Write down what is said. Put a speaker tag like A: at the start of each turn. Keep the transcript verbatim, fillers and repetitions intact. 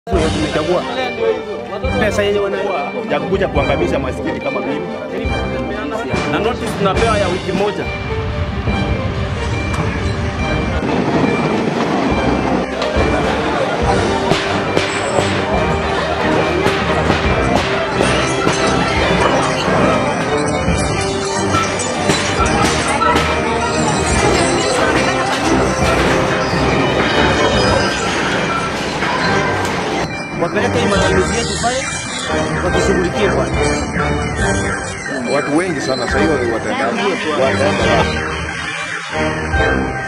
A: Tumechagua pesa yenye wanaoa ya kuja kuangamisha maskini kama mimi. Na notice tunapewa ya wiki moja. Wapeleke maandalizi yetu pale wakishughulikie bwana.
B: Watu wengi sana sasa hivi wataenda.